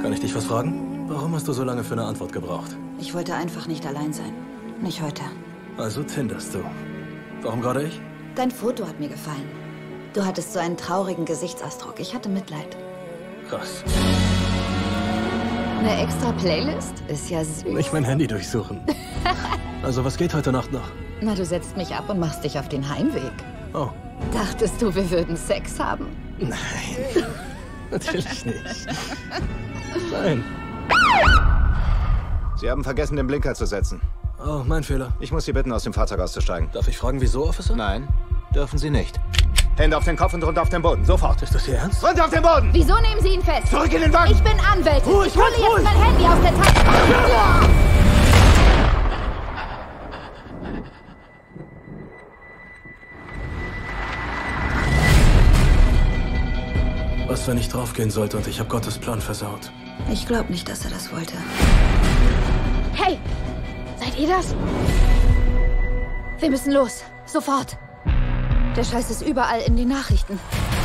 Kann ich dich was fragen? Warum hast du so lange für eine Antwort gebraucht? Ich wollte einfach nicht allein sein. Nicht heute. Also tinderst du. Warum gerade ich? Dein Foto hat mir gefallen. Du hattest so einen traurigen Gesichtsausdruck. Ich hatte Mitleid. Krass. Eine extra Playlist? Ist ja süß. Nicht mein Handy durchsuchen. Also was geht heute Nacht noch? Na, du setzt mich ab und machst dich auf den Heimweg. Oh. Dachtest du, wir würden Sex haben? Nein. Natürlich nicht. Nein. Sie haben vergessen, den Blinker zu setzen. Oh, mein Fehler. Ich muss Sie bitten, aus dem Fahrzeug auszusteigen. Darf ich fragen, wieso, Officer? Nein, dürfen Sie nicht. Hände auf den Kopf und runter auf den Boden. Sofort. Ist das Ihr Ernst? Runter auf den Boden! Wieso nehmen Sie ihn fest? Zurück in den Wagen! Ich bin Anwältin. Ruhig, Ich hole ruhig, jetzt ruhig. mein Handy aus der Tasche. Was, wenn ich draufgehen sollte und ich habe Gottes Plan versaut? Ich glaube nicht, dass er das wollte. Hey! Seid ihr das? Wir müssen los. Sofort. Der Scheiß ist überall in den Nachrichten.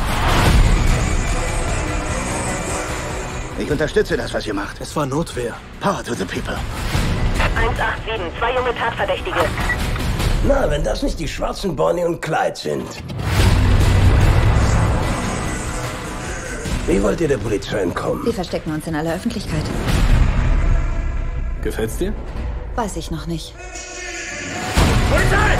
Ich unterstütze das, was ihr macht. Es war Notwehr. Power to the people. 187, 2 junge Tatverdächtige. Na, wenn das nicht die schwarzen Bonnie und Clyde sind. Wie wollt ihr der Polizei entkommen? Wir verstecken uns in aller Öffentlichkeit. Gefällt's dir? Weiß ich noch nicht. Polizei!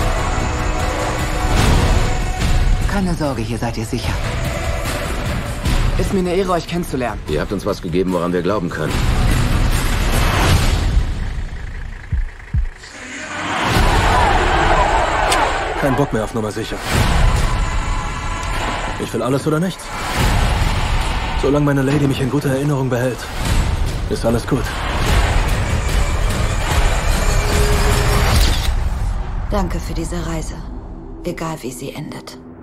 Keine Sorge, hier seid ihr sicher. Ist mir eine Ehre, euch kennenzulernen. Ihr habt uns was gegeben, woran wir glauben können. Kein Bock mehr auf Nummer sicher. Ich will alles oder nichts. Solange meine Lady mich in guter Erinnerung behält, ist alles gut. Danke für diese Reise. Egal wie sie endet.